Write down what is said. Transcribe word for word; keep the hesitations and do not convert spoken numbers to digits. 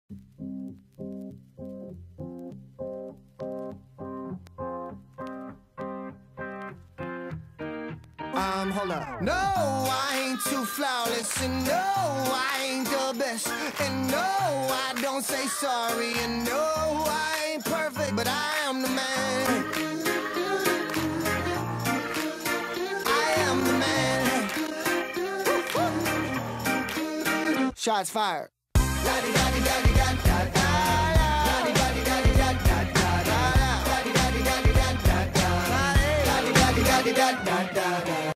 Um, hold up. No, I ain't too flawless, and no, I ain't the best, and no, I don't say sorry, and no, I ain't perfect, but I am the man. I am the man. Shots fired. La-di-da-di-da-di-da-da-da.